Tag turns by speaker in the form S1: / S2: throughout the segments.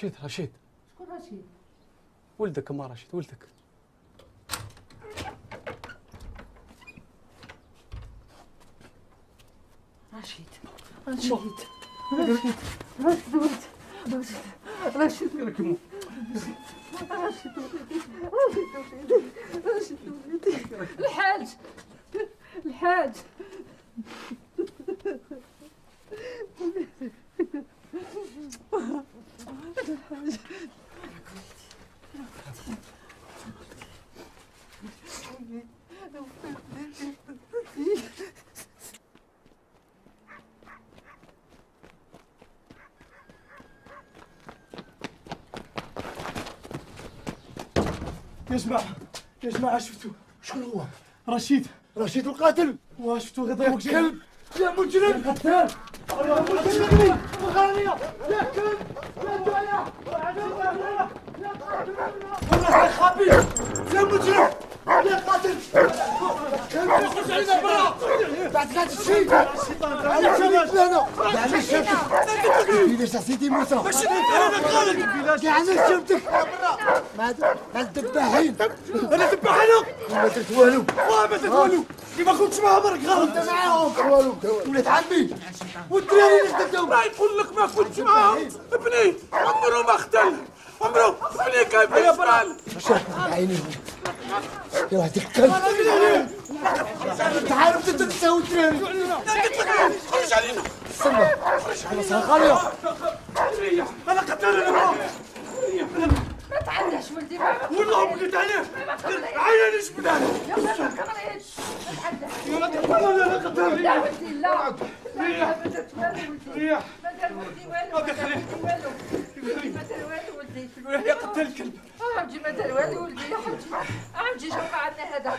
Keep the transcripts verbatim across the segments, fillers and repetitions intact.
S1: رشيد رشيد.
S2: شكون رشيد؟
S1: ولدك أما رشيد ولدك.
S2: رشيد رشيد رشيد رشيد ولد رشيد رشيد
S1: ركبوا
S2: رشيد رشيد ولدي رشيد ولدي الحاج الحاج الحاج
S1: يا جماعة يا جماعة شفتوا
S3: شكون هو؟
S1: رشيد
S3: رشيد القاتل.
S1: واه شفتوا غدا يا
S3: كلب يا مجرم
S1: يا قتال
S3: يا مجرم غالية يا كلب يا جاية والله يا خابي يا مجرم يا قاتل خرج علينا برا بعد لا تمشي انا شريك لنا يعني شفتك في شخصيتي موسى باش انا خالد يعني شفتك ما ما تذبحين انا ذبح انا ما درت والو ما درت والو كيما كنتش معاه برك غلط انت معاهم والو ولاد عمي والدراري اللي خدمتهم
S4: ما يقول لك ما كنتش معاهم ابني عمره ما اختل عمره ابني كان في الجبال
S3: شاف عينيهم يا واحد الكلب انت عارف انت تسوي الدراري
S4: خرج علينا
S3: استنى خلاص غالية
S4: انا قتل انا
S2: ما تعداش ولدي ما
S4: والله بقيت عليه عيني جبت عليه
S2: يا ما تقريتش ما تعداش
S4: انا قتل انا قتل
S2: لا ولدي لا لا ما درت والو ولدي
S4: ريح
S2: ما دار ولدي والو ما دار ولدي والو ما دار والو ولدي
S4: يا قتل الكلب
S2: عمجي ما دار والو ولدي يا حجي عمجي شوف عندنا هذا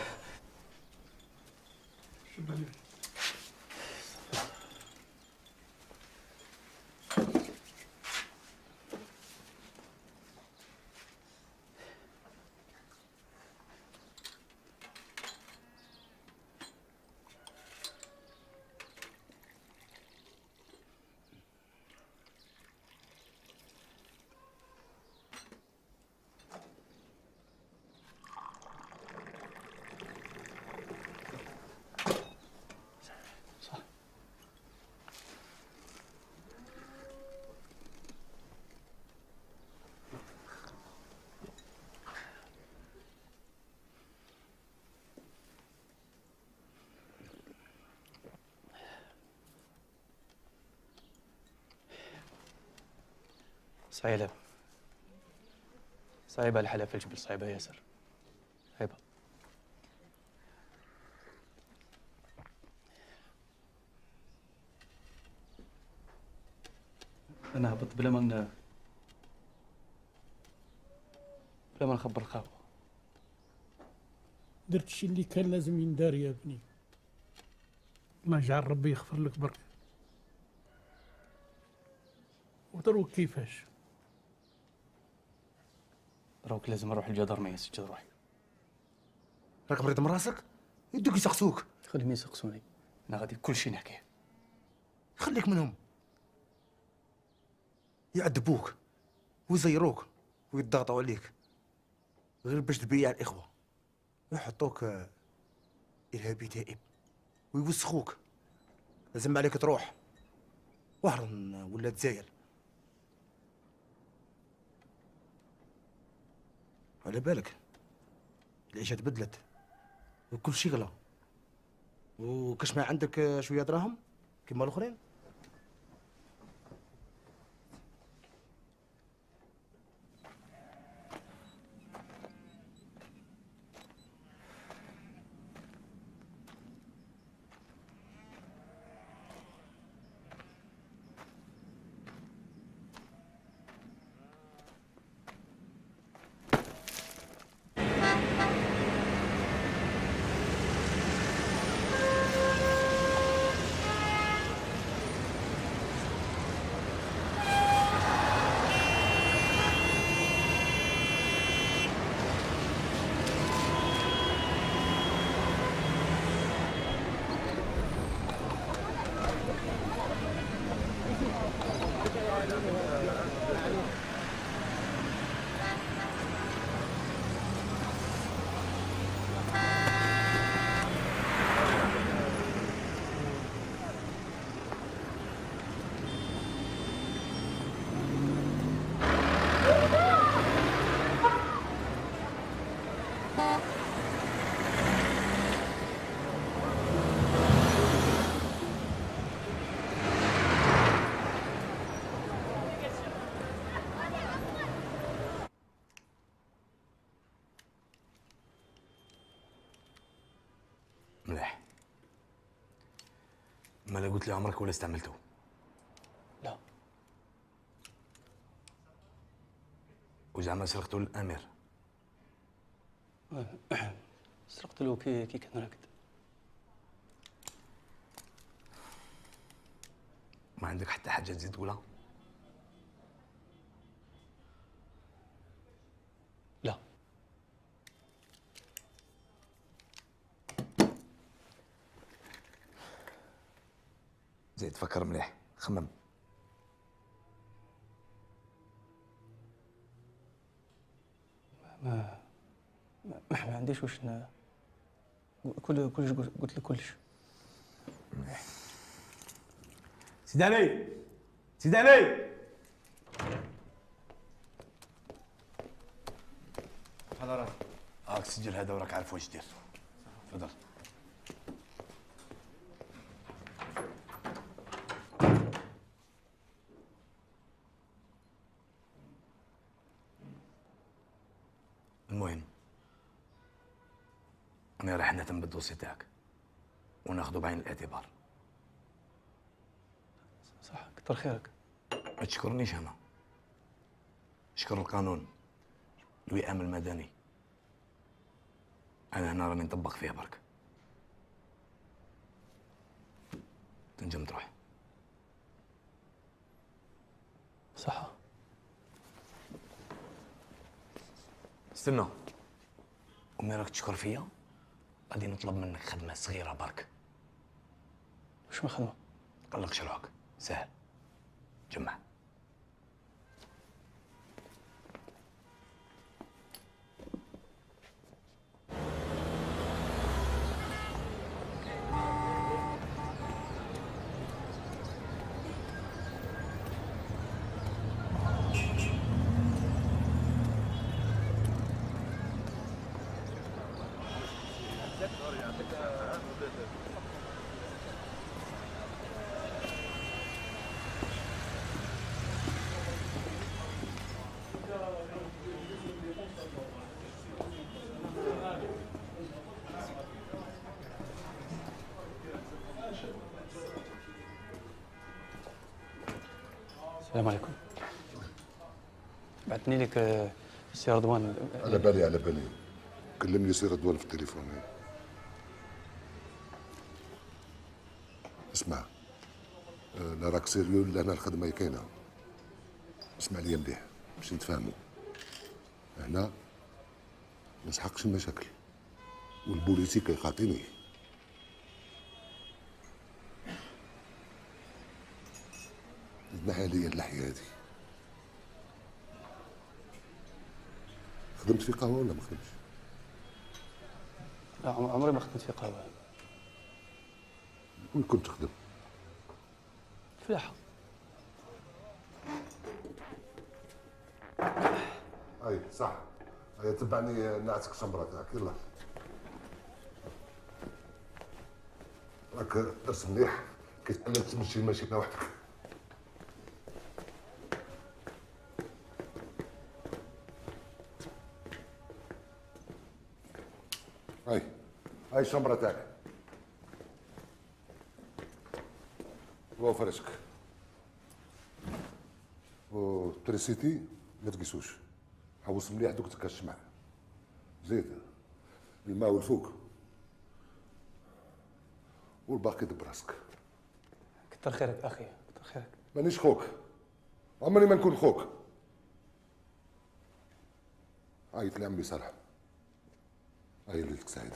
S1: صعيبة صعيبة الحلا في الجبل صعيبة ياسر صعيبة. أنا هبط بلا ما بلا ما نخبر خاوة.
S5: درت الشي اللي كان لازم يندار يا ابني. الله يجعل ربي يغفر لك برك. ودروك كيفاش؟
S1: دروك لازم نروح الجدرمية سجد روحي.
S3: راك مريض من راسك؟ يدوك يسقسوك.
S1: خليهم يسقسوني أنا غادي كل شي نحكيه.
S3: خليك منهم. يعذبوك ويزيروك ويضغطوا عليك غير باش تبيع الإخوة ويحطوك إرهابي تائب ويوسخوك. لازم عليك تروح وهران ولا تزاير. على بالك العيشة تبدلت وكل شي غلا وكاش ما عندك شوية دراهم كيما الآخرين.
S6: مليح. ما لا قلت لي عمرك ولا استعملته؟
S1: لا.
S6: وزعما سرقته للامير؟
S1: سرقت له كي كي كان راقد.
S6: ما عندك حتى حاجه تزيد تقولها؟
S1: لا.
S6: زيد فكر مليح، خمم.
S1: ما ما, ما عنديش واش ن... كل كلش قلت لك كلش.
S6: سيدي علي، سيدي علي.
S3: حضرات.
S6: هاك سجل هذا وراك عارف واش دير. تفضل. المهم انا راح نهتم بالدوسي تاعك وناخذه بعين الاعتبار.
S1: صح، كتر خيرك.
S6: ما تشكرنيش انا، شكر القانون، الوئام المدني. انا هنا راني نطبق فيها برك. تنجم تروح.
S1: صح.
S6: استنى، ومي راك تشكر فيا غادي نطلب منك خدمه صغيره برك.
S1: واش ما خدمه؟
S6: قلق شروعك، سهل. جمع.
S1: السلام عليكم. بعثني لك آه، سي رضوان.
S7: على بالي على بالي. كلمني سي رضوان في التليفون. اسمع، آه، لا راك سيريو لا انا الخدمه كاينه. اسمع لي مليح باش نتفاهموا. هنا ما نسحقش المشاكل والبوليسي كيخاطيني. نحي لي اللحيه هذه. خدمت في قهوه ولا ما خدمتش؟
S1: لا، عم- عمري ما خدمت في قهوه.
S7: وين كنت تخدم؟
S1: فلاحه.
S7: اي صح. هيا تبعني نعسك الشمبره تاعك. يلا راك درس مليح كي تعلمت تمشي الماشينه وحدك. هاي هاي الشمبره تاعك. هو فرشك. و تريسيتي ما تقيسوش. حوص مليح دوك تكا الشمع. زيد الماء والفوق والباقي دب راسك.
S1: كتر خيرك اخي، كتر خيرك.
S7: مانيش خوك، عمري ما نكون خوك. عيط لي عمي صالح. هاي ليلتك سعيده.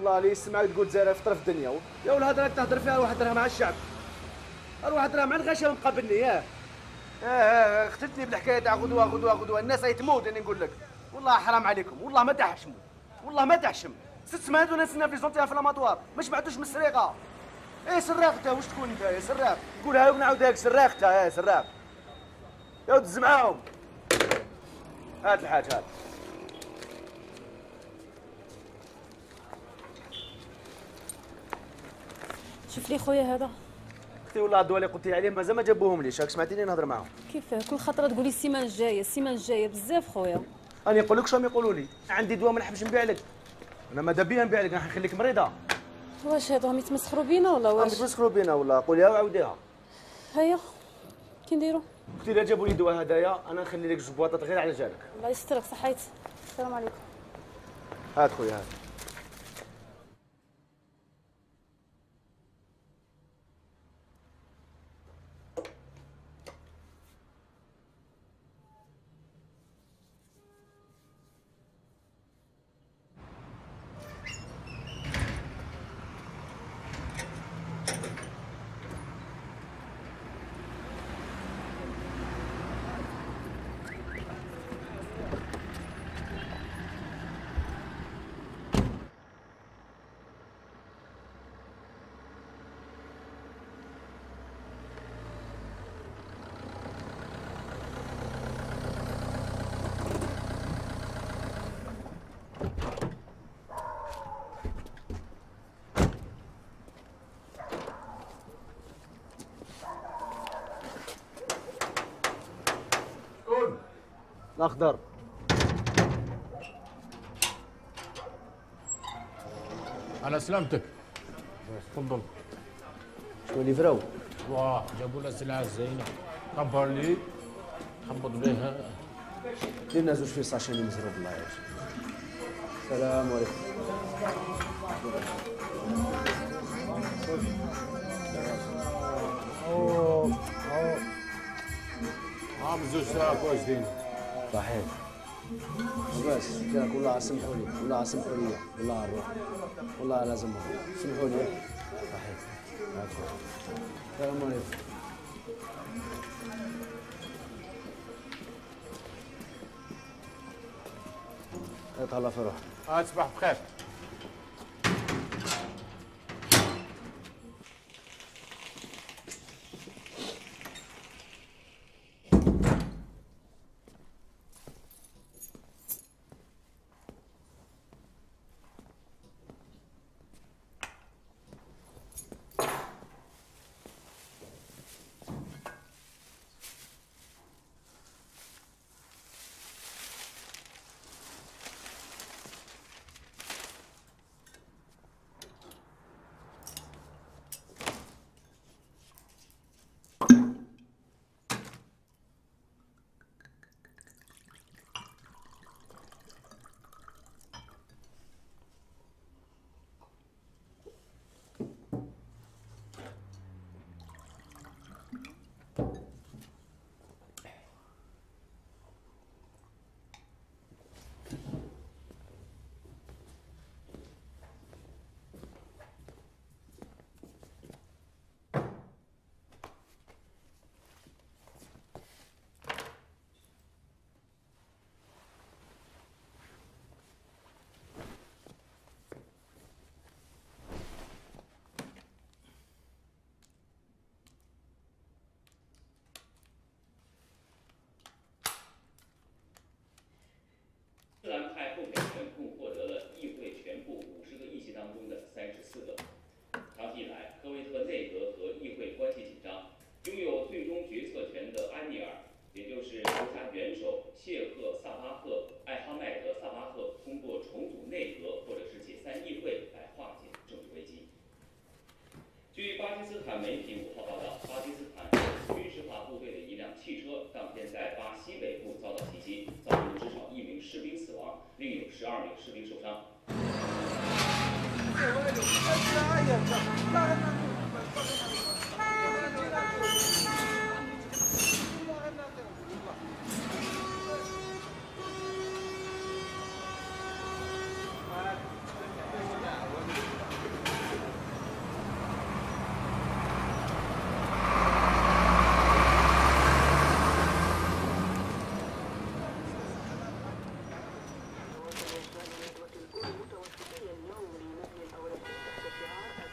S3: والله اللي يسمعك تقول الجزائر في طرف الدنيا. يا والهضره اللي تهضر فيها واحد راه مع الشعب، واحد راه مع الغاشيه مقابلني. ياه اه اختلتني بالحكايه تاع غدوه غدوه غدوه. الناس راهي تموت. انا نقول لك والله حرام عليكم، والله ما تحشموا، والله ما تحشم. ست سمانات وانا نستنى في زونتي في لاماتوار ما شبعتوش من السرقه. ايه سراق انت، واش تكون انت يا سراق؟ قولها لك نعاودها لك سراق انت يا سراق. يا ود معاهم. هات الحاج هات.
S8: شوف لي خويا هذا.
S3: اختي والله الدواء اللي قلتي عليه مازال ما جابوهم ليش. راك سمعتيني نهضر معاهم.
S8: كيف كل خطره تقولي السيمانه الجايه السيمانه الجايه بزاف خويا.
S3: انا نقول لك شنو يقولوا لي. عندي دواء ما نحبش نبيع لك. انا ماذا بيا نبيع لك، راح نخليك مريضه.
S8: واش هادو راهم يتمسخروا بينا ولا واش؟
S3: راهم يتمسخروا بينا ولا؟ قوليها وعاوديها.
S8: هيا كي نديرو؟
S3: اختي الا جابوا لي الدواء هدايا انا نخلي لك جوج بواطات غير على جالك.
S8: الله يسترك صحيت. السلام عليكم.
S3: هات خويا هات. الاخضر.
S9: على سلامتك. تفضل.
S3: شنو اللي فراو؟
S9: واه جابوا لنا سلعه زينه. كبر لي حبط بها.
S3: ديرنا زوج فيص عشان يمزروا بالله يعيش. السلام عليكم.
S9: اوه اوه عام زوج ساعات واجدين.
S3: صحيح. بس كاك والله سمحوا لي، والله سمحوا لي، والله على الروح، والله لازم سمحوا لي. صحيح. السلام عليكم. يتهلا في روحك.
S9: آه تصبح بخير.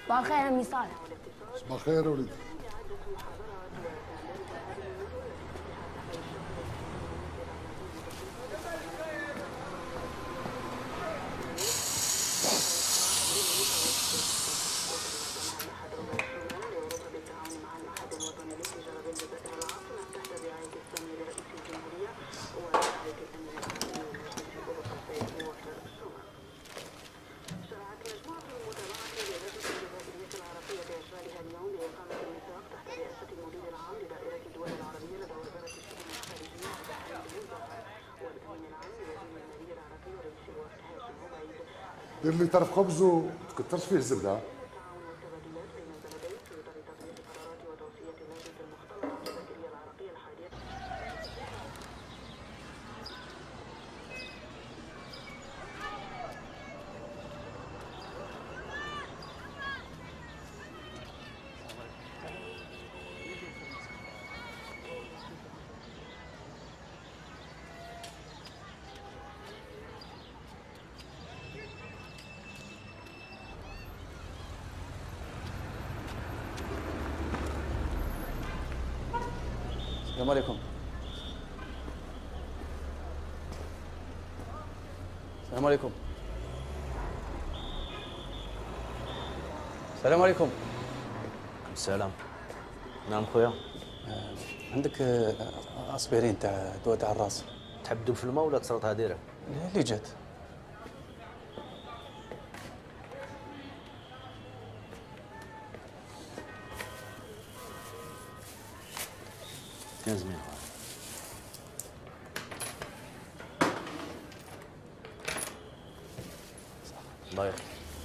S10: صباح الخير عمي صالح.
S7: صباح الخير يا ولدي. دير لي طرف خبز وتكترش فيه الزبده.
S1: السلام عليكم. السلام عليكم. السلام عليكم.
S6: السلام. نعم خويا.
S1: آه، عندك آه، اسبرين تاع دواء تاع الراس؟
S6: تحب تدوب في الماء ولا تصرطها ديريكت؟
S1: اللي جات.
S6: كان زوين. الله يرحمه.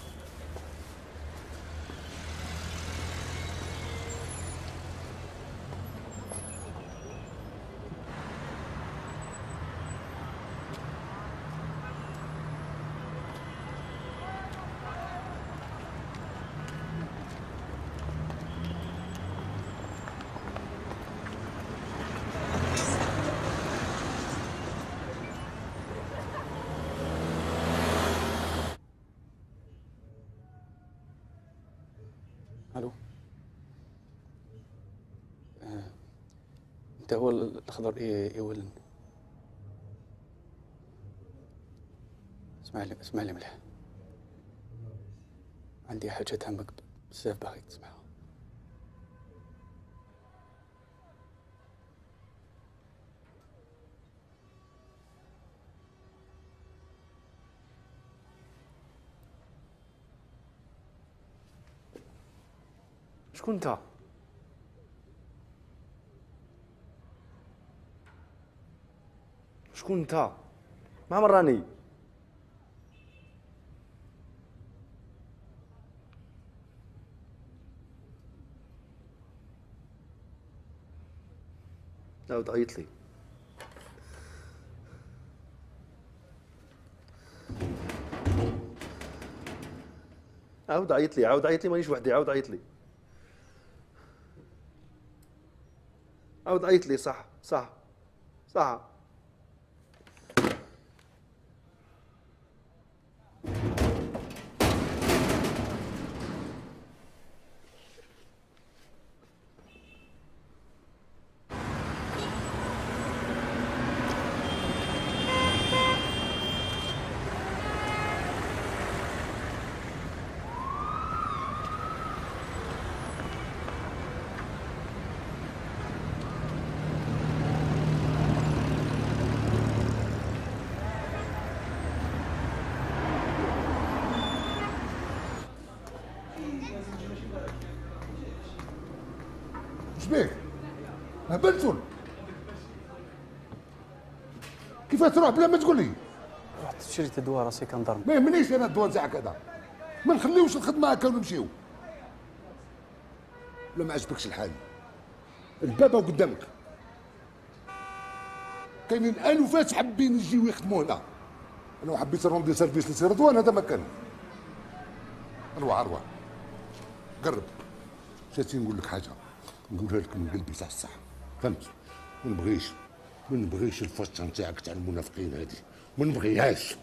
S1: الو. آه. انت هو الخضر ايه يولن. اسمع لي اسمع لي مليح. عندي حاجة تهمك بزاف باغيك تسمعها.
S6: شكون انت؟ شكون انت؟ مع من راني؟ عاود عيط لي. عاود عيط لي عاود عيط لي مانيش وحدي. عاود عيط لي عاود عيط لي. صح صح صح.
S7: شبيك؟ هبلتون؟ كيفاش تروح بلا ما تقول لي؟
S1: رحت شريت دواء راسي كنضرب.
S7: ما يهمنيش انا الدواء تاعك هذا. ما نخليوش الخدمه هكا ونمشيو. ولا ما عجبكش الحال؟ البابا قدامك. كاينين الوفات حابين يجيو يخدموا هنا. انا حبيت نروندي سيرفيس لسي رضوان هذا مكان. اروح اروح. قرب. جاتي نقول لك حاجه. نقولها لك من قلبي صح صح. فهمت؟ ما نبغيش ما نبغيش الفشه نتاعك تاع المنافقين هذه. ما نبغيهاش.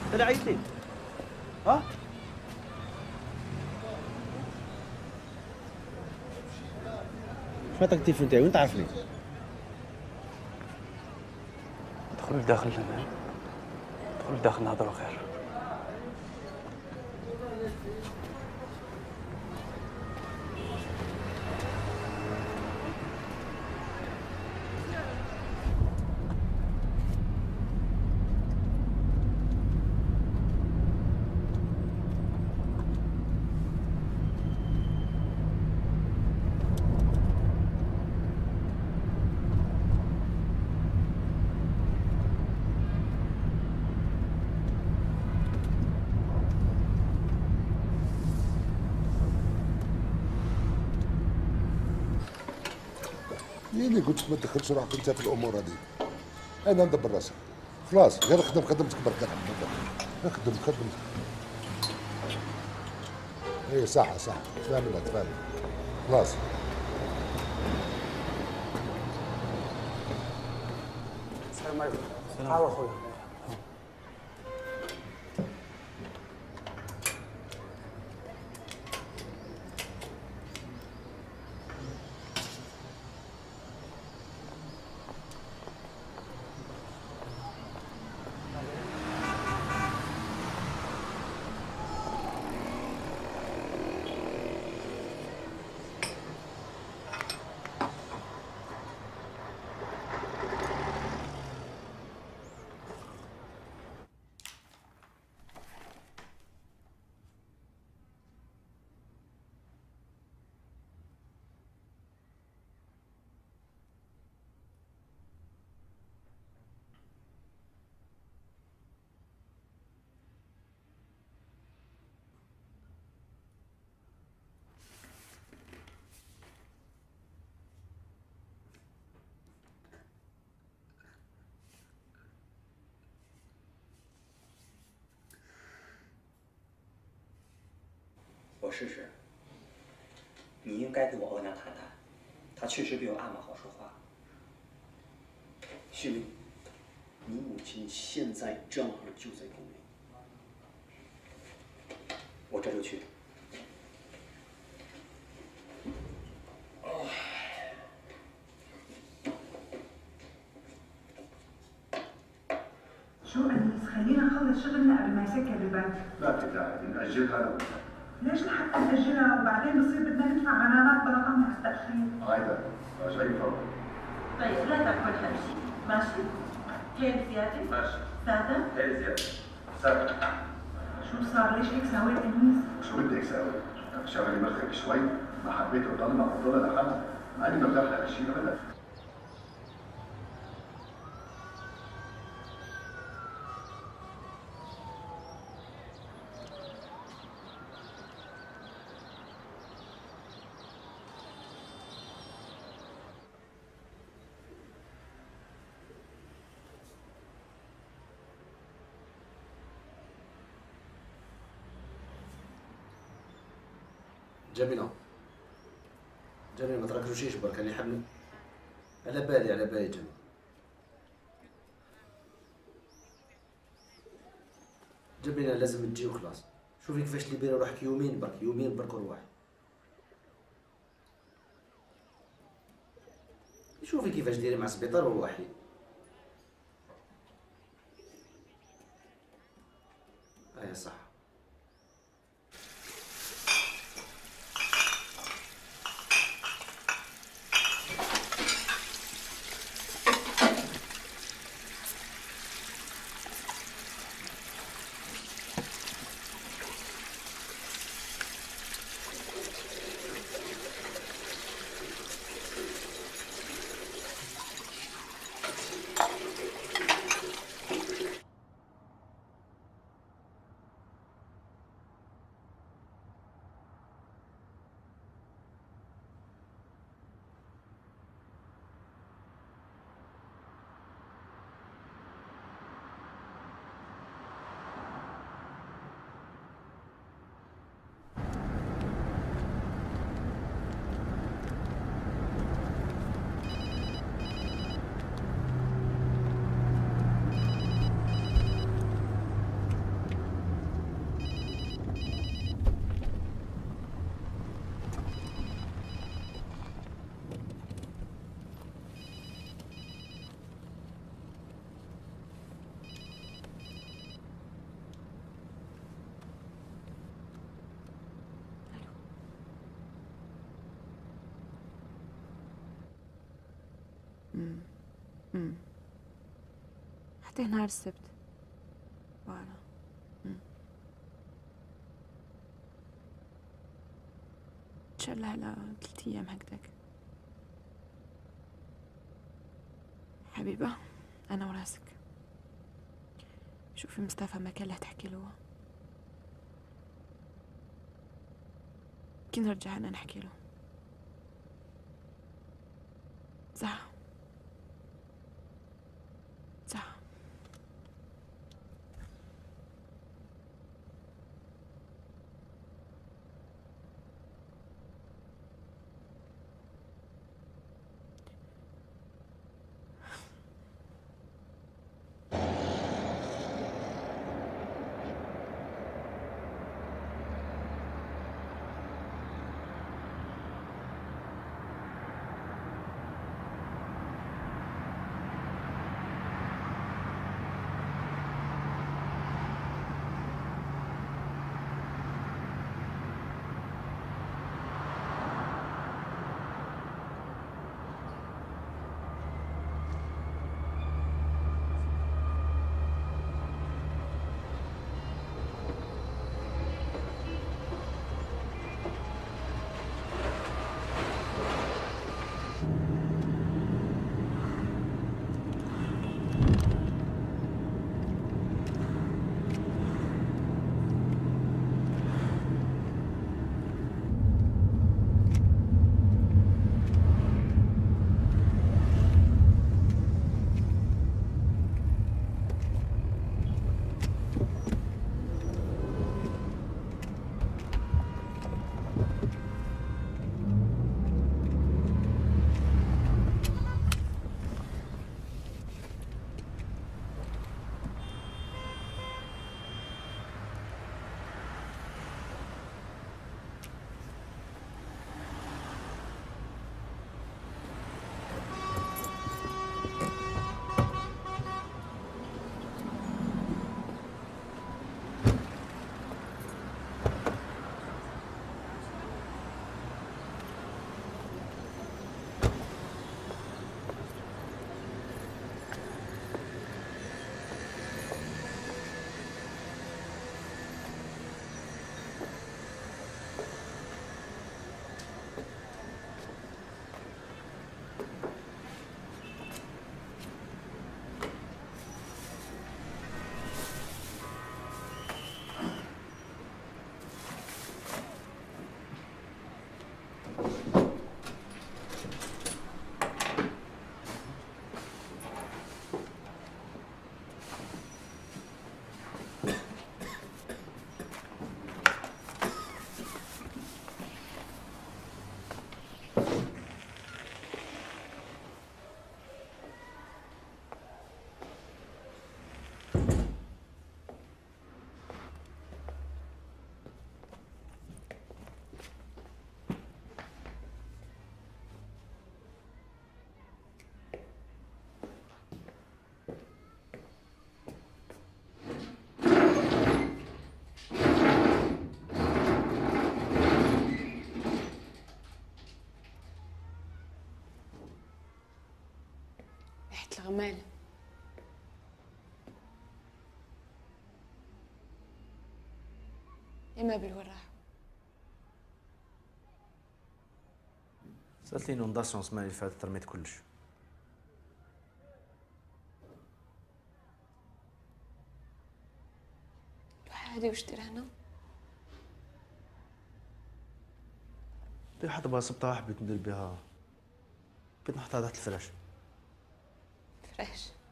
S1: طلع عيطي ها؟
S3: شو التكتيف نتاعي وين تعرفني؟
S1: ادخل لداخل هنا، ادخل لداخل نهضروا خير.
S7: يلي قلت لك ما تدخلش روحك انت في الامور هذه. انا ندبر راسك خلاص، غير خدم خدمتك برك. اخدم خدم. اي صح صح، تفاهمنا تفاهمنا خلاص.
S1: السلام عليكم. السلام اخويا.
S10: 我试试。你应该跟我额娘谈谈，她确实比我阿玛好说话。旭明，你母亲现在正好就在宫里，我这就去。
S11: شو أنيس، خلينا نخلص شغلنا قبل ما يسكر البنك.
S12: ما في داعي نأجلها لو
S11: ليش لحتى نأجلها وبعدين بصير بدنا ندفع غرامات برقم على التأخير؟
S12: عايدة راجعي فورا.
S11: طيب لا تاكل هالشيء، ماشي؟ كيف زيادة؟
S12: ماشي.
S11: سادة؟
S12: هي زيادة. سادة.
S11: شو صار؟ ليش هيك سويت أنيس؟
S12: شو بدي هيك ساوي؟ شغلي مخك شوي، ما حبيت أضل مع أفضلها لحالها، ماني مرتاح لهالشيء أبدا.
S3: جميلة جميلة ما تركزوش برك اللي يحبني. على بالي على بالي جميل. جميلة لازم تجي وخلاص. شوفي كيفاش ليبيري روحك يومين برك يومين برك وروحي. شوفي كيفاش ديري مع السبيطار وروحي. ايه صح.
S13: امم حتى نهار السبت. فوالا. ان شاء الله على ثلاث ايام هكذاك. حبيبه انا وراسك. شوفي مصطفى ما كان له تحكي له، كي نرجع انا نحكي له. صح صح. الغمال. إما بالوراح.
S6: سالتني نونداسيون السمانه اللي فاتت رميت كلش.
S13: هادي واش دير هنا؟
S6: دي حط بها سبطة حبيت ندير بها، بغيت نحطها تحت الفراش.
S13: فراش؟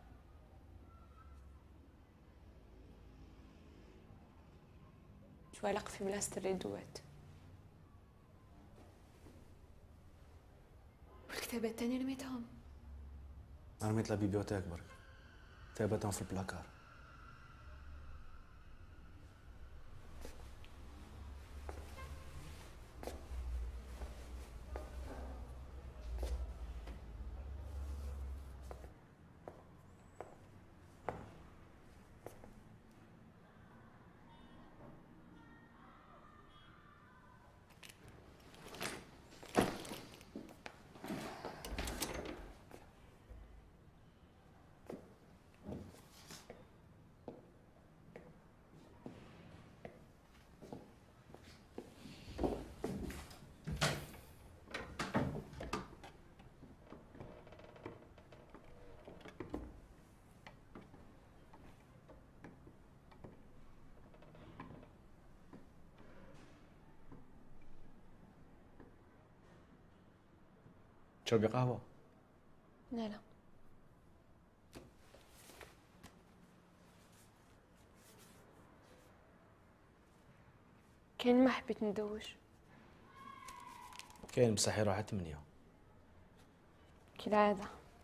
S13: شو علاقة في بلاصة الريدوات؟ والكتابات التانية رميتهم؟
S6: رميت لا بيبيوتيك برك، كتاباتهم في البلاكار. تشربي قهوة؟
S13: لا لا. كان ما حبيت ندوش.
S6: كاين بصح يروح ثمانية
S13: كالعادة.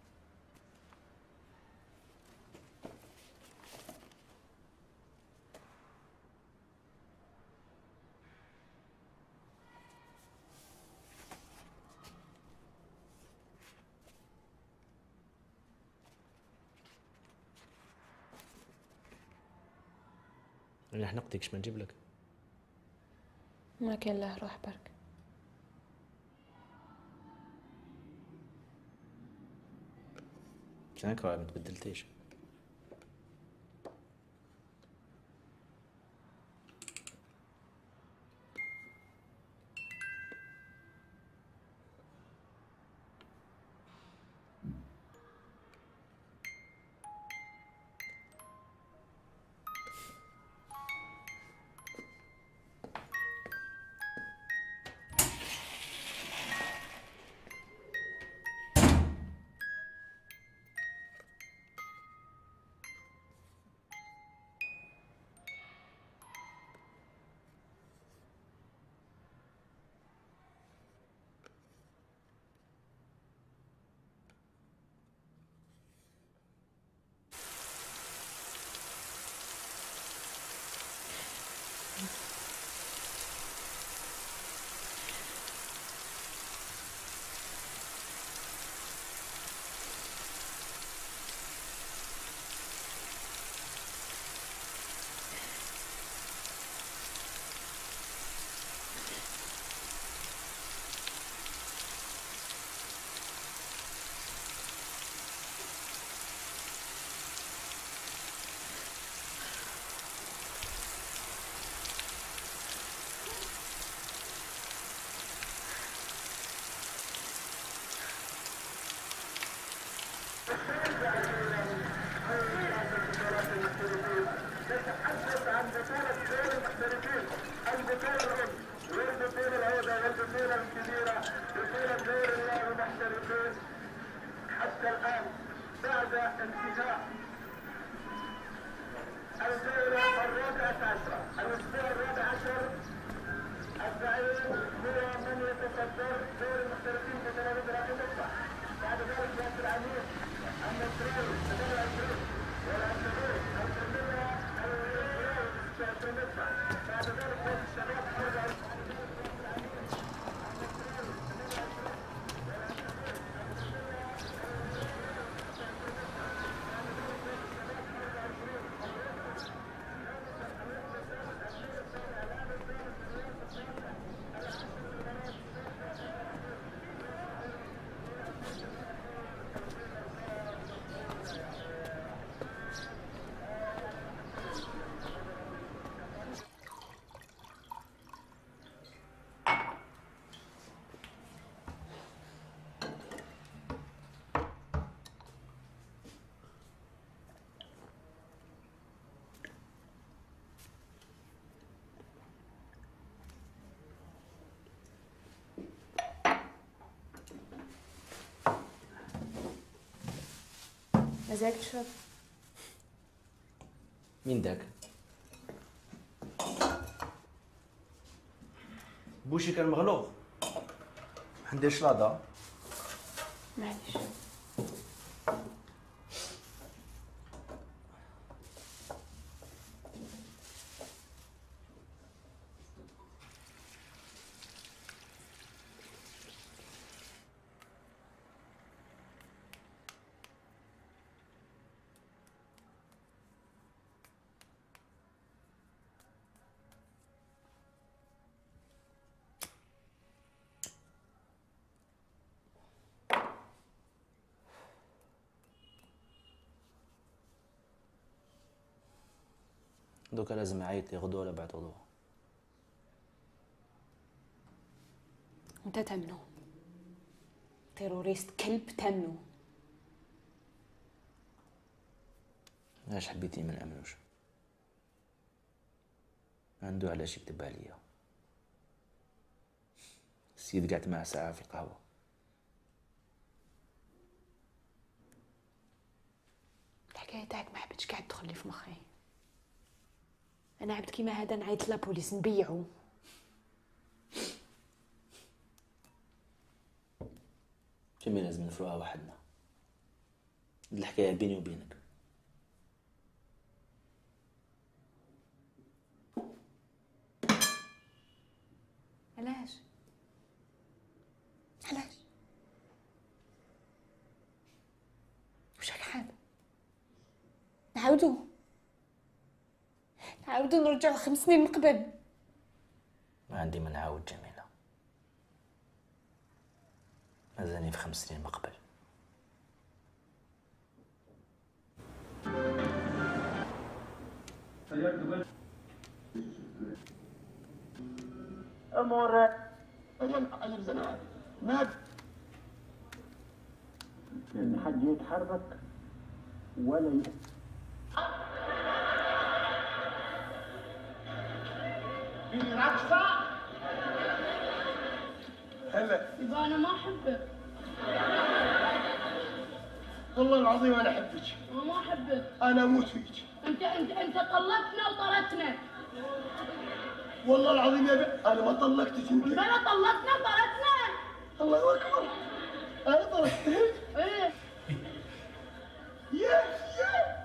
S6: انا حنقتكش ما نجيب لك.
S13: ما كان له روح برك.
S6: شنك راه ما تبدلتيش.
S3: نتحدث عن بطولة غير المحترفين، البطولة غير بطولة العودة والبطولة الكبيرة، بطولة غير المحترفين. حتى الآن بعد انتهاء الجولة الرابعة عشرة، الأسبوع الرابع عشر، الزعيم هو من يتصدر دور المحترفين بثلاث دراهم نقطة. بعد ذلك يأتي العميد النصراوي بثلاث وعشرين والعنكبوت الفنية الولاوي بثلاث نقطة. بعد ذلك يأتي الشباب أربعة
S13: مازالك تشرب؟
S6: مين داك؟ بوشي كان مغلوق. عندي شلاضة.
S13: معليش.
S6: دوكا لازم يعيط لي غدوة ولا بعد غدوة.
S13: انت تمنو تيروريست كلب تمنو.
S6: علاش حبيتي ما نأمنوش؟ عنده علاش يكتب عليا. السيد قعدت معاه ساعة في القهوة
S13: الحكايه تاعك ما حبيتش كاع تدخل لي في مخي. انا عبد كيما هذا نعيط لابوليس نبيعو.
S14: فما لازم نفروها وحدنا، الحكايه بيني وبينك.
S13: علاش علاش واش راك حاب نعاودو نعاودو نرجعو خمس سنين من قبل؟
S14: ما عندي ما نعاود جميله، مازالني في خمس سنين من قبل.
S3: أمور أجل أجل زمان مات الحج يتحرك ولا ي... في رقصة هلا
S15: إذا أنا ما أحبك.
S3: والله العظيم أنا أحبك.
S15: أنا ما أحبك.
S3: أنا أموت فيك.
S15: أنت أنت أنت طلقتنا وطردتنا.
S3: والله العظيم يا بي أنا ما طلقتك أنت.
S15: بلا طلقتنا وطردتنا.
S3: الله أكبر. أنا طلقتك؟
S15: إيه.
S3: يا يا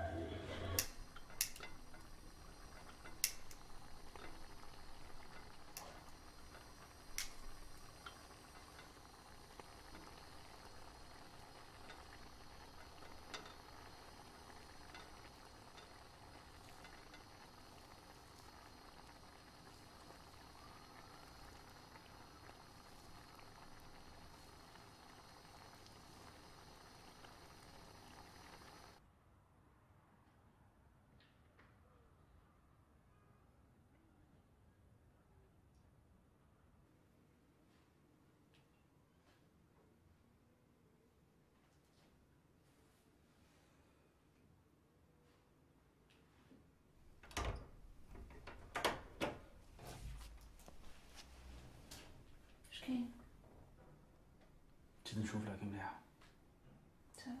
S15: كاين؟
S6: جيت نشوف لك مليحة.
S15: سوا.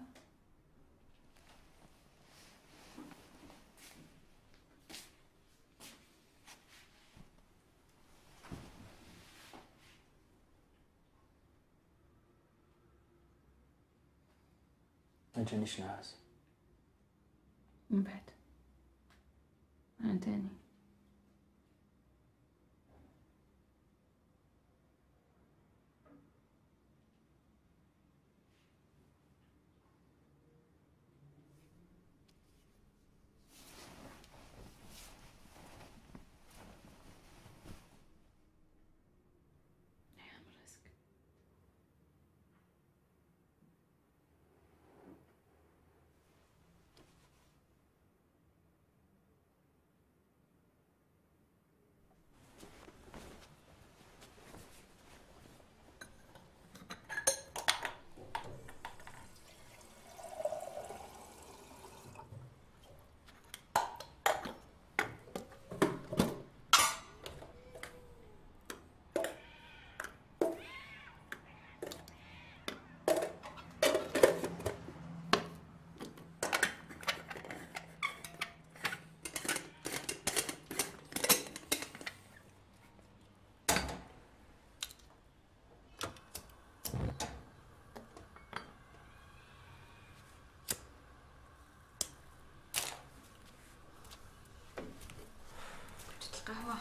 S6: ما جانيش نعاس.
S15: من بعد أنا تاني.
S13: القهوة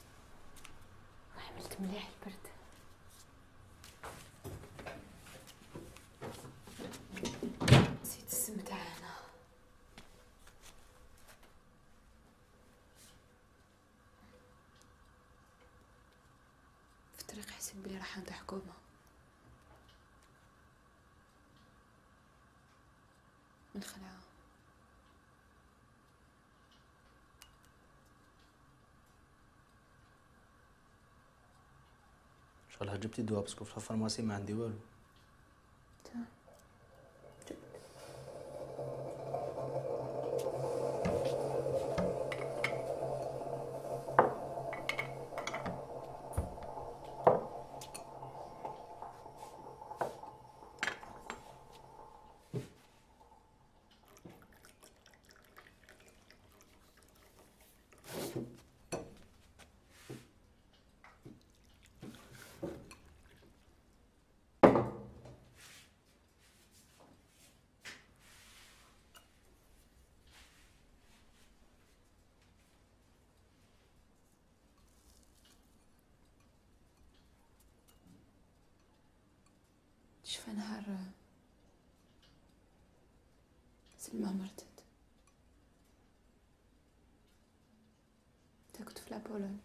S13: عملت مليح البرد. نسيت السم تاعنا. في الطريق حسيت بلي راح عند حكومة. من خلعة.
S6: ان شاء الله جبتي دواء باسكو في الفارماسي ما عندي والو.
S13: شوف نهار سلمى مرتد انت كنت في لابولون،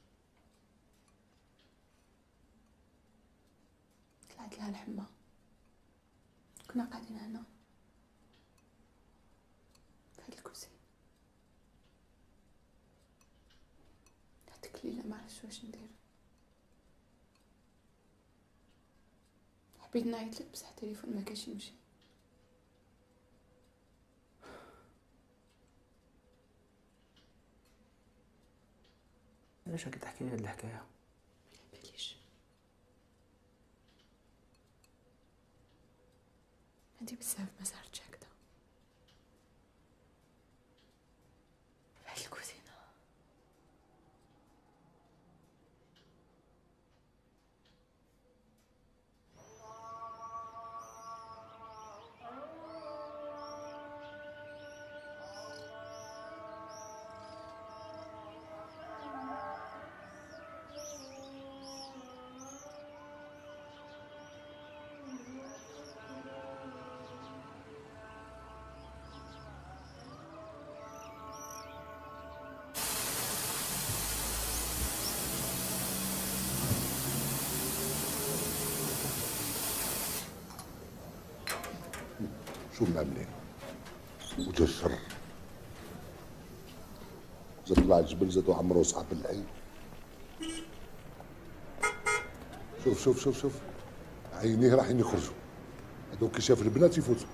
S13: طلعت لها الحمى، كنا قاعدين هنا في هاد الكوزين. هاديك الليلة معرفتش واش ندير، حبيت نعيطلك بصح التليفون ما كانش يمشي.
S14: علاش راكي تحكي لي هاد الحكايه؟
S13: مباليش عندي بزاف ما صارتش هكذا في هاد الكوزينة.
S7: شو معملين؟ وجه الشر زاد طلع الجبل زادوا عمرو صحاب الحي. شوف شوف شوف شوف عينيه رايحين يخرجوا، هذوك كي شاف البنات يفوتوا.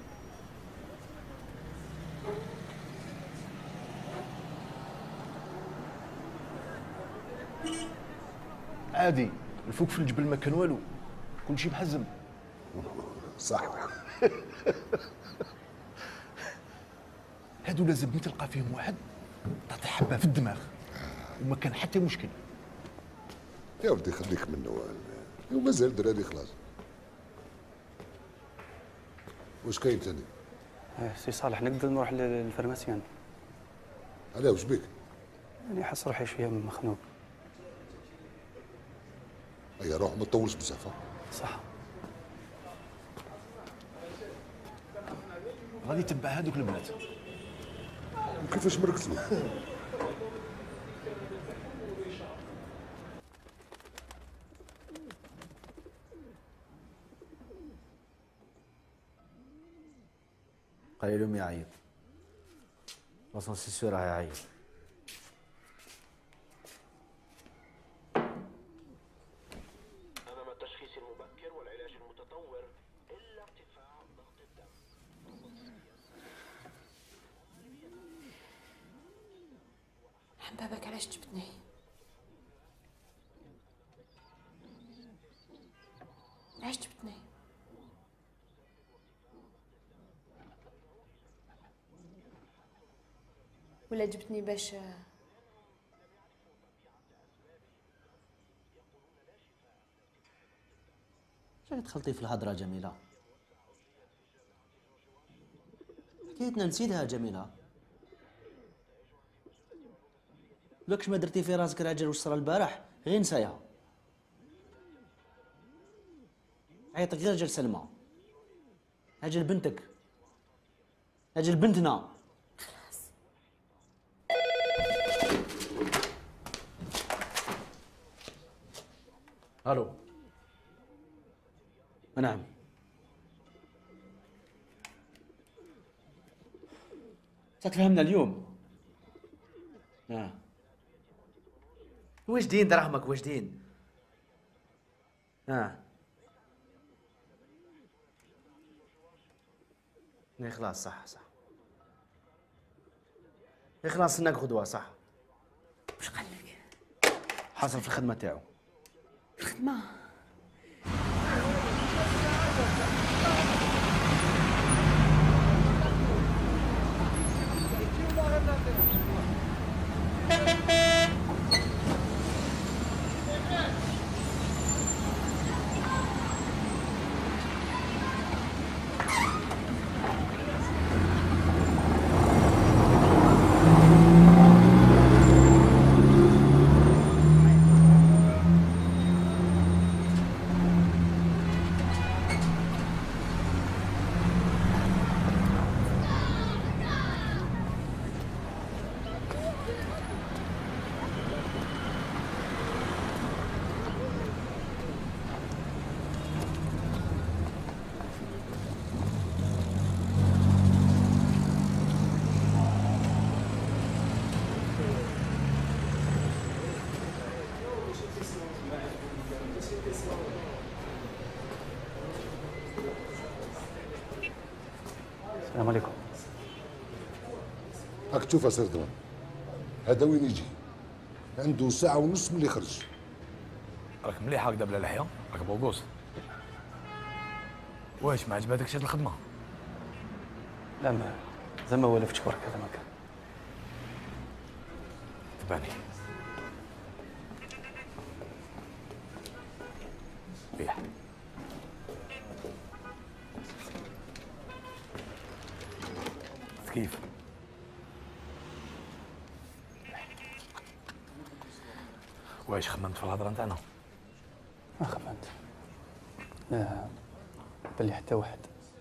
S16: عادي الفوق في الجبل ما كان والو، كلشي محزم.
S7: صح.
S16: هادو لازم تلقى فيهم واحد تعطي حبه في الدماغ وما كان حتى مشكل.
S7: يا ولدي خليك منه، ومازال دراري خلاص. واش كاين تاني؟
S1: اه سي صالح نقدر نروح للفارماسيان؟
S7: علاه واش بيك؟
S1: يعني حس روحي شويه مخنوق.
S7: ايا روح ما تطولش بزاف.
S1: صح.
S16: غادي تبع هذوك البنات.
S7: وكيفاش مركزوا؟
S14: قال لهم يعيط، لاسونسيسور راه يعيط.
S17: أمام التشخيص المبكر والعلاج المتطور إلا ارتفاع ضغط الدم.
S13: حبابك علاش جبتني؟ علاش جبتني؟ ولا جبتني باش
S14: شنو دخلتي في الهضره جميله؟ حكايتنا نسيتها جميله. لكش ما درتي في راسك راجل واش صرا البارح غير نسايها. عيطك غير رجل سلمى، اجل بنتك، اجل بنتنا. الو. نعم. تفهمنا اليوم. اه واش دين دراهمك واش دين؟ اه اي خلاص صح صح. اي خلاص انك غدوه صح.
S13: واش قال لك؟
S14: حصل في الخدمه تاعو.
S13: الخدمه
S7: هاك تشوف سير ضمان، هذا وين يجي؟ عنده ساعة ونص من اللي يخرج.
S6: راك مليح هكذا بلا لحية، راك بوغوص. واش ما عجبتكش هاد الخدمة؟
S1: لا ما زعما ولفتش برك هذا ما كان.
S6: تباني. بيح. كيف؟ واش خممت في الهضره نتاعنا؟
S1: ما خممت. لا بلي حتى واحد.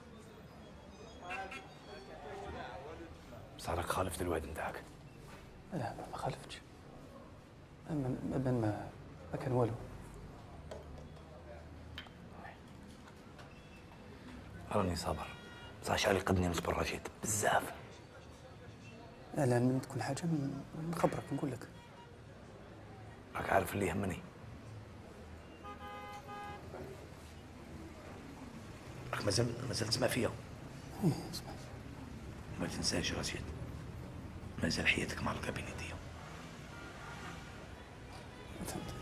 S6: بصح راك خالفت الوعد نتاعك.
S1: لا ما خالفتش. اما ما بان ما ما كان والو.
S6: راني صابر، بصح شحال يقدني نصبر رشيد بزاف.
S1: لا لا من تكون حاجه نخبرك نقول لك.
S6: راك عارف اللي يهمني. راك مازال مازال تسمع فيا.
S1: ايه اسمع.
S6: ما تنساش رشيد، مازال حياتك مع الكابينيتيه.
S1: فهمت.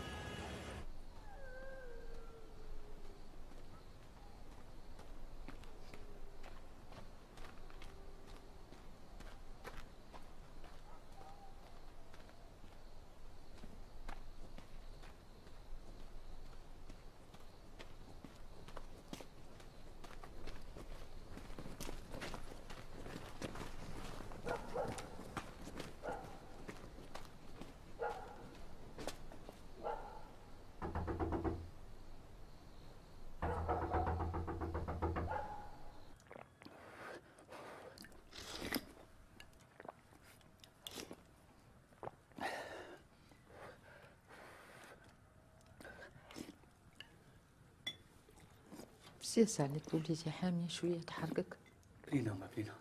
S15: سياسة عليك وليدي حامية شوية تحركك.
S1: بلينا ما بلينا.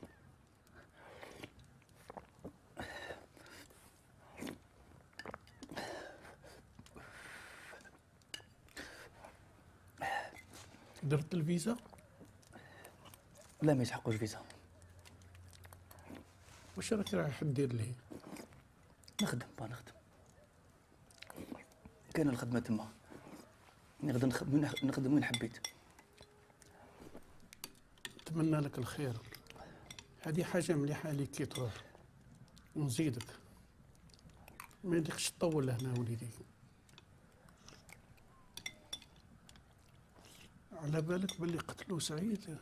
S5: درت الفيزا؟
S1: لا ما يسحقوش فيزا.
S5: واش راك رايح دير ليه؟
S1: نخدم با نخدم. كاين الخدمة تما. نقدر نخدم نخدم وين حبيت.
S5: نتمنى لك الخير. هذه حاجة مليحة ليك كي تروح ونزيدك. ما يديكش تطول هنا وليدي. على بالك باللي قتلوا سعيد؟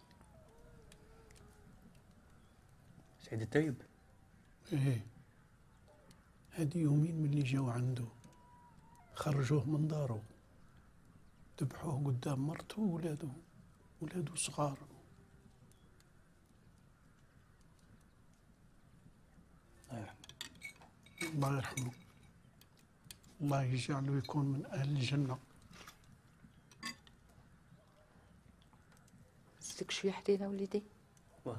S1: سعيد الطيب؟
S5: ايه. هادي يومين من اللي جاو عنده خرجوه من دارو، ذبحوه قدام مرته وولادو، ولادو صغار.
S1: الله يرحمه.
S5: الله يرحمه. الله يجعله يكون من أهل الجنة.
S15: زدك شوية حدينا وليدي.
S1: واه.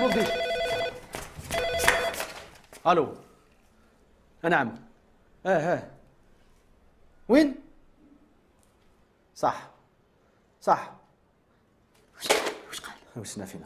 S14: عليك ولدي. الو. نعم. اه اه. وين؟ صح صح. وش قال؟ وشنا فينا.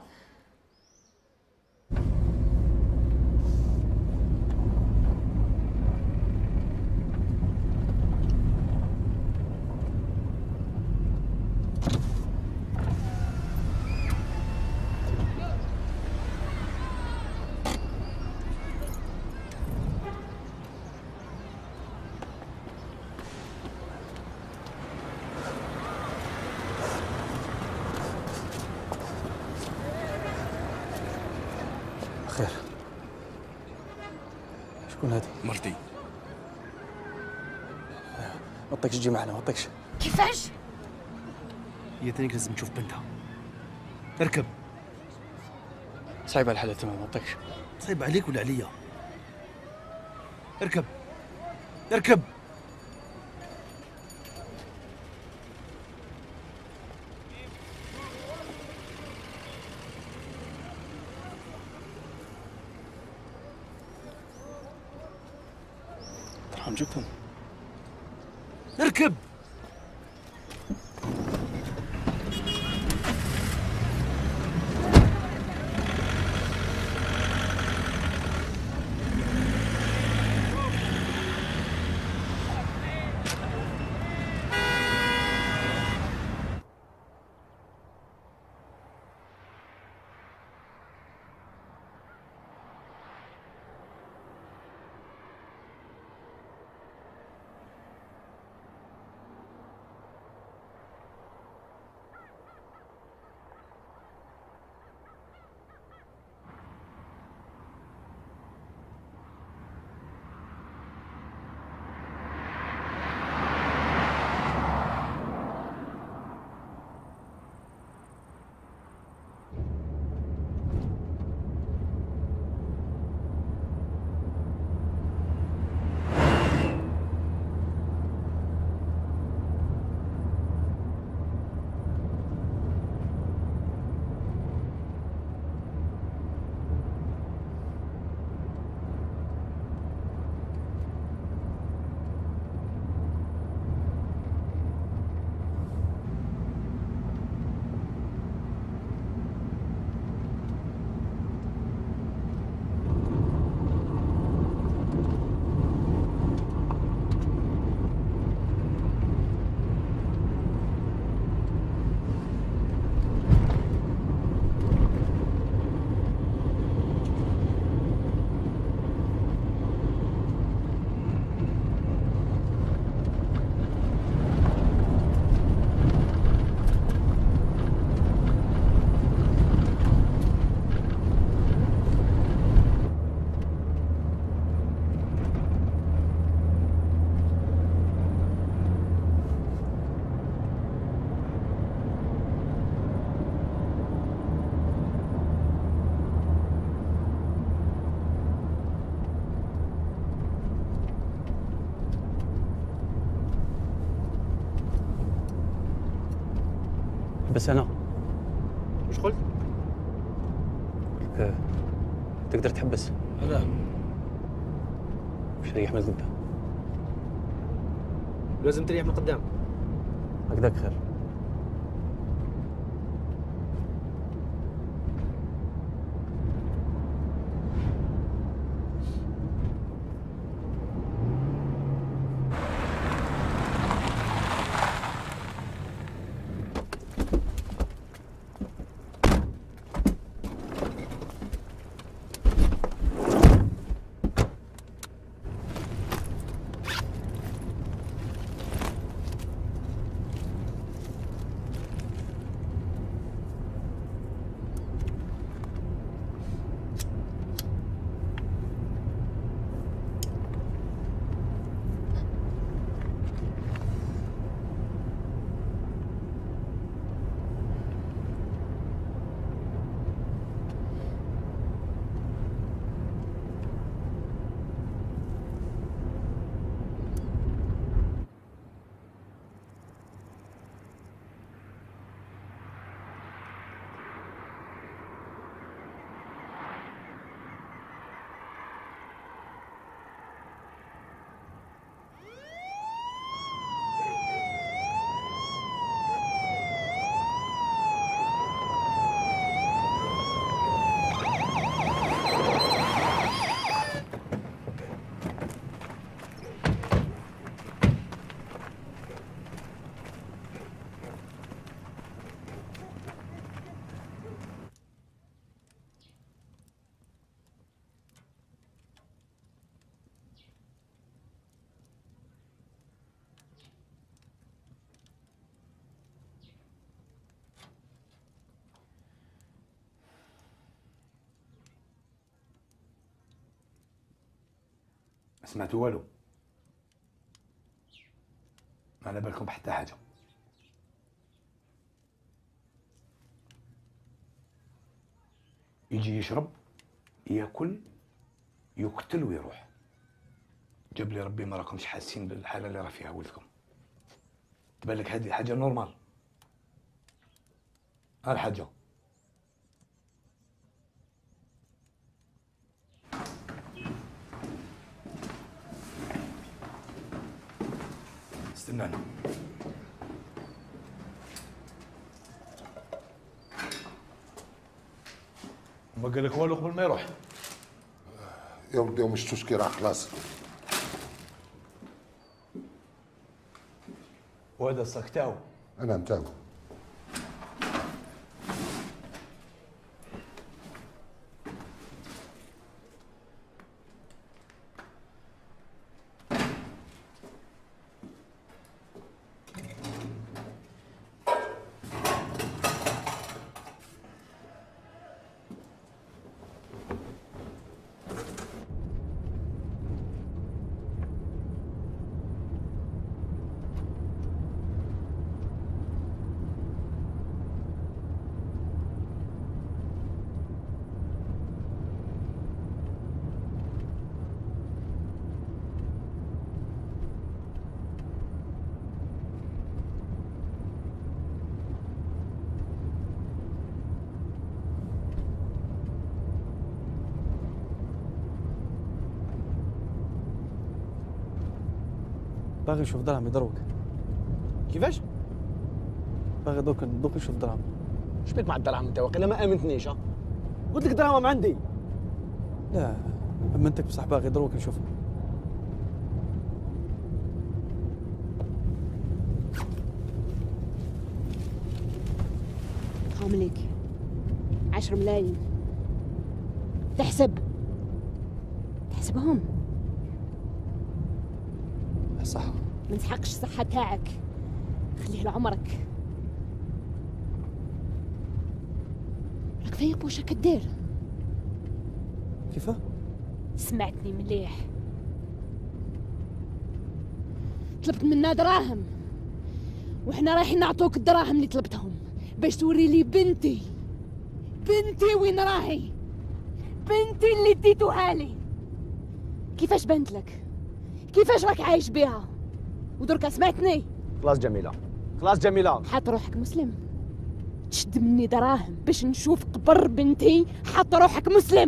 S1: خير. شكون هذه؟
S6: مرتي.
S1: ما عطيكش تجي معنا، ما عطيكش.
S13: كيفاش؟
S16: هي تانيك لازم تشوف بنتها. اركب.
S1: صعيب على الحالة تمام، ما عطيكش.
S16: صعيب عليك ولا عليا؟ اركب اركب.
S1: ترحم جبتهم.
S16: اركب.
S1: بس انا
S14: وش قلت؟
S1: قلت تقدر تحبس.
S14: لا
S1: مش ريح من قدام.
S14: لازم تريح من قدام.
S1: هكذاك خير.
S16: ما سمعتوا والو، ما على بالكم بحتى حاجه. يجي يشرب ياكل يقتل ويروح. جاب لي ربي ما راكمش حاسين بالحاله اللي راه فيها ولدكم. تبان لك هذه حاجه نورمال؟ ها الحاجه استناني. ما قال لك والو قبل ما يروح؟
S7: يا ولدي مش تشكي راه خلاص.
S16: وهذا الصاك تاعو؟
S7: انا متاعو.
S1: باغي نشوف دراهمي دروك.
S18: كيفاش؟
S1: باغي دوك دوك نشوف دراهم.
S18: اش بيك مع الدراهم انت؟ واقيلا ما امنتنيش. ها قلت لك دراهم عندي.
S1: لا امنتك بصح باغي دروك نشوفهم.
S13: هاهم ليك عشر ملايين. تحسب تحسبهم.
S1: صح.
S13: ما نسحقش الصحة تاعك، خليه لعمرك. راك فايق واش راك دير؟
S1: كيفاه؟
S13: سمعتني مليح. طلبت منا دراهم وحنا رايحين نعطوك الدراهم اللي طلبتهم باش توري لي بنتي. بنتي وين راهي؟ بنتي اللي اديتوها لي كيفاش بنت لك؟ كيفاش راك عايش بيها؟ ودركا سمعتني؟
S18: خلاص جميله، خلاص جميله.
S13: حاط روحك مسلم. تشد مني دراهم باش نشوف قبر بنتي. حاط روحك مسلم.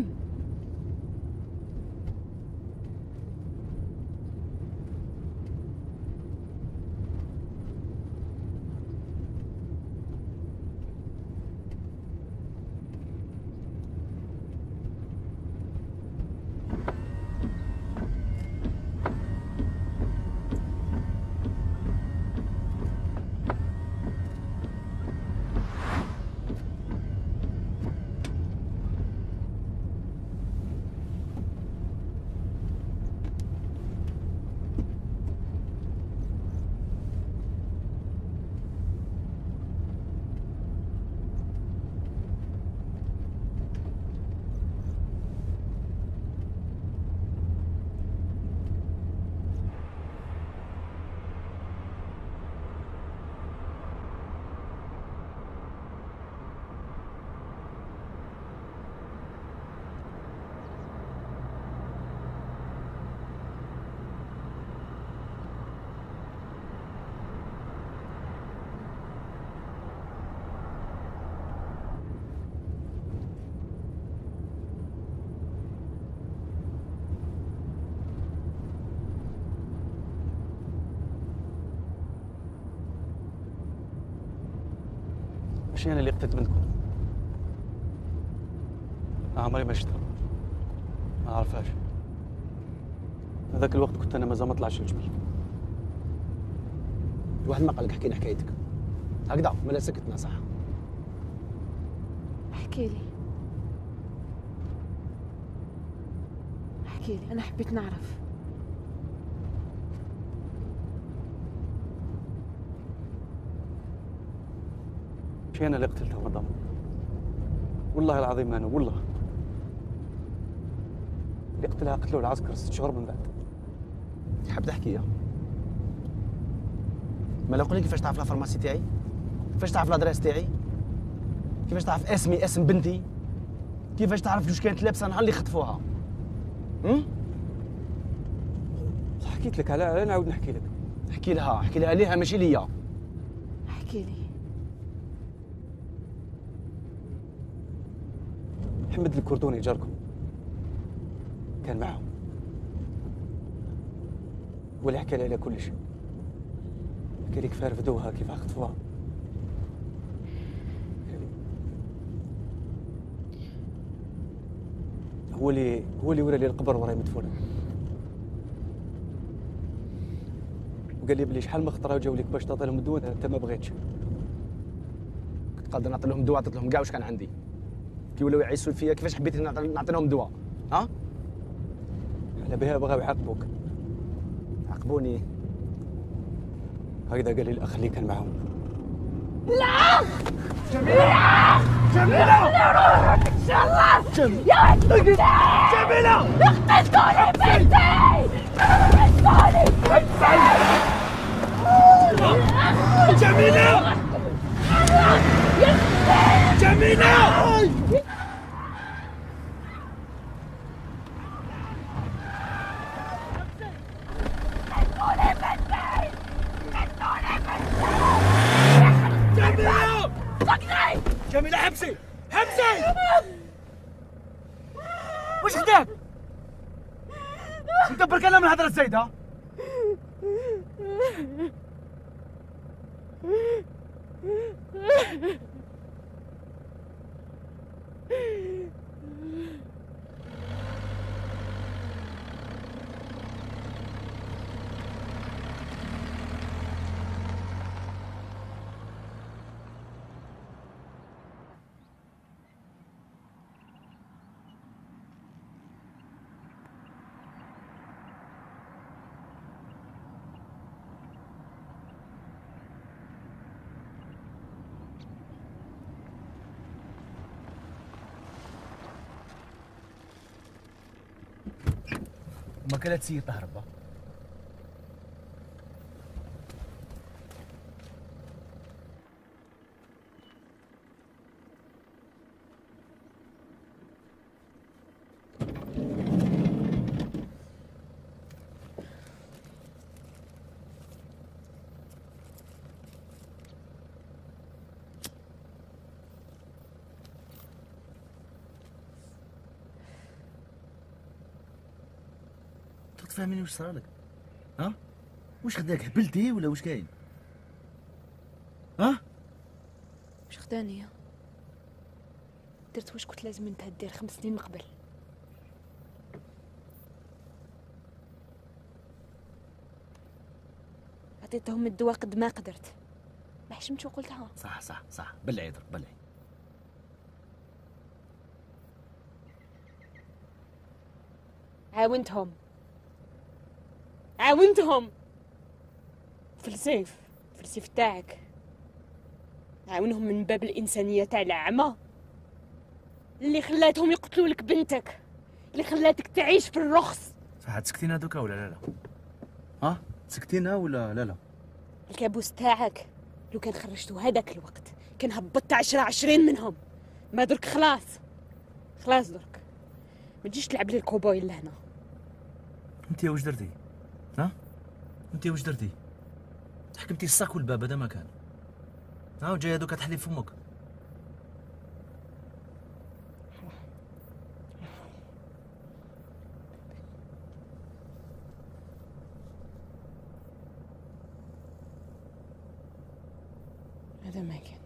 S1: ماشي انا اللي قتلت بنتكم. عمري ما شفتها، ما عرفهاش. هذاك الوقت كنت انا مازال ما طلعش الجبل.
S18: واحد ما قالك حكي لي حكايتك هكذا مالا سكتنا صح؟
S13: احكي لي احكي لي انا حبيت نعرف.
S1: ماشي انا اللي قتلتها مدام، والله العظيم انا، والله اللي قتلها قتلوه العسكر ست شهور من بعد.
S18: حاب تحكي؟ ما لا قولي كيفاش تعرف لا فارماسي تاعي؟ كيفاش تعرف لادريس تاعي؟ كيفاش تعرف اسمي اسم بنتي؟ كيفاش تعرف واش كانت لابسه نهار اللي خطفوها؟ هم؟
S1: حكيت لك، على نعاود نحكي لك.
S18: احكي لها، احكي لها ليها ماشي ليا.
S13: احكي لي.
S1: محمد الكردوني جاركم كان معهم، هو اللي حكى لي على كل شيء. حكى لي كيف رفدوها، كيف خطفوها. هو اللي هو اللي ورا لي القبر وراي مدفونه، وقال لي بلي شحال من خطره جاو لك باش تعطي لهم الدواء انت ما بغيتش.
S18: كنت قادر نعطي لهم دواء، عطيت لهم كاع واش كان عندي. كي ولاو يعيسوا فيا كيفاش حبيت نعطي لهم دواء؟ ها؟
S1: على بها بغاو يعاقبوك.
S18: عاقبوني؟
S1: هكذا قال لي الاخ اللي كان معهم.
S3: لا جميلة جميلة روحك ان شاء الله. جميلة يا ولد جميلة اقتلتوني بنتي اقتلتوني بنتي جميلة جميلة جميلة حبسي حبسي. وش خداك؟ انت بركنا من هذا الزيد ها؟ ما كانت تسير تهرب. فاهميني واش صرالك؟ ها؟ واش خداك هبلتي ولا واش كاين؟ ها؟
S13: واش خداني؟ درت واش كنت لازم انت دير خمس سنين من قبل. عطيتهم الدواء قد ما قدرت، ما حشمتش وقلتها.
S18: صح صح صح، بلعي درك بلعي.
S13: عاونتهم عاونتهم في السيف في السيف تاعك. عاونهم من باب الإنسانية تاع الأعمى اللي خلاتهم يقتلوا لك بنتك، اللي خلاتك تعيش في الرخص.
S18: صح تسكتينا دوكا ولا لا لا؟ ها؟ تسكتينا ولا لا لا؟
S13: الكابوس تاعك لو كان خرجتو هذاك الوقت كان هبطت عشرة عشرين منهم. ما درك خلاص خلاص درك ما تجيش تلعب لي الكوبوي لهنا.
S18: انت واش درتي؟ ها؟ انت واش درتي؟ حكمتي الصاك والباب هذا ما كان. ها وجايه دوكا تحلي فمك.
S13: هذا ما كان.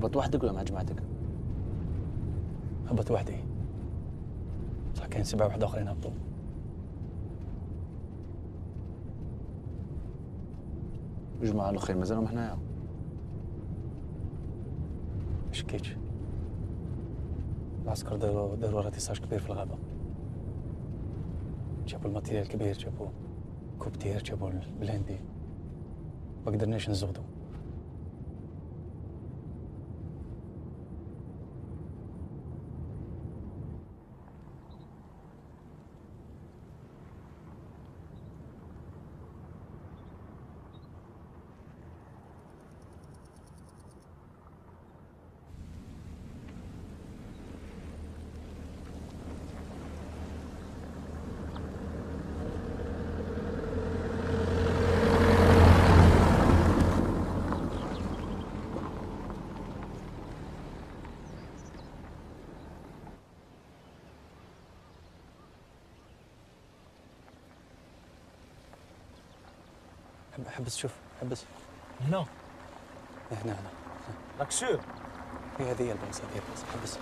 S18: هبط وحدك ولا مع جماعتك؟
S1: هبط وحدي، صح كاين سبعة واحد آخرين هبطوا.
S18: الجماعة الأخرين مازالهم هنايا.
S1: ما شكيتش، العسكر داروا داروا راتيساج كبير في الغابة، جابوا الماتيريال الكبير، جابوا كوبتير، جابوا البلاندي، ما قدرناش نزودوا. حبس شوف، حبس
S18: هنا
S1: هنا هنا
S18: راك سور؟
S1: هي هذه البلاصة، هذه البلاصة، حبس.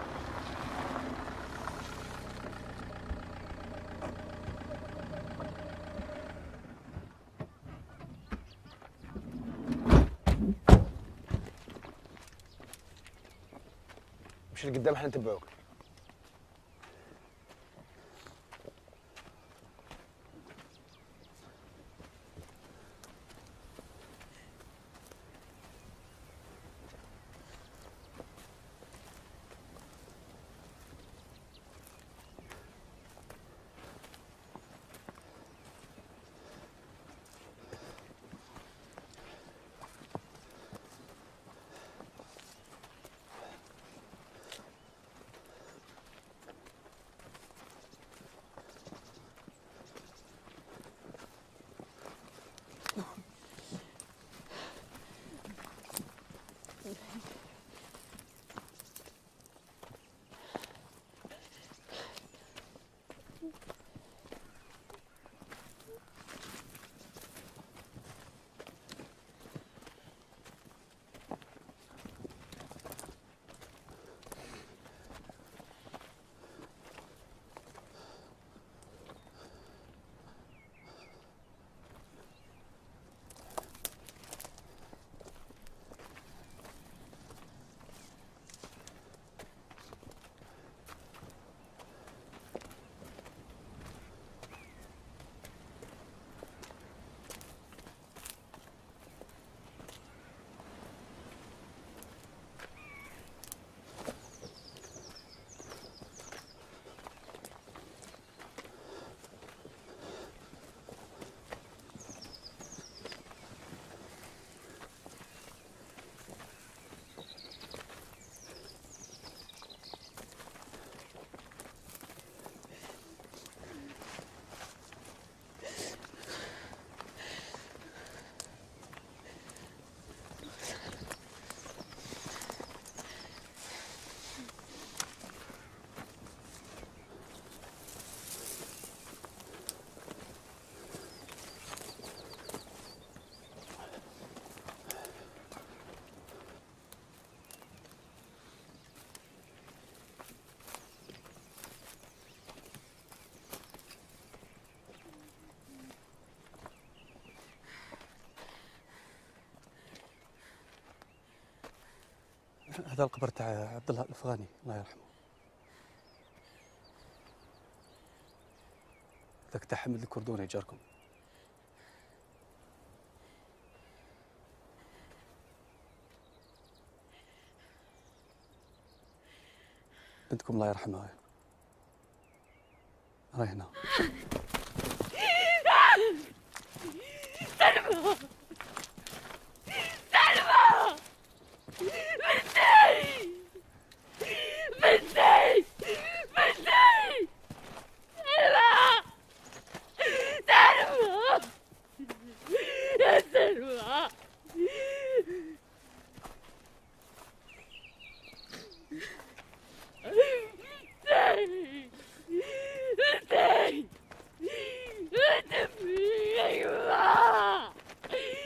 S18: مشي لقدام حنا نتبعوك.
S1: هذا القبر تاع عبد الله الافغاني الله يرحمه، ذاك تاع حمد الكردوني جاركم. بنتكم الله يرحمها راهي هنا.
S2: سلمى سلمى بنتي بنتي بنتي سلمى سلمى يا سلمى بنتي بنتي بنتي أيوة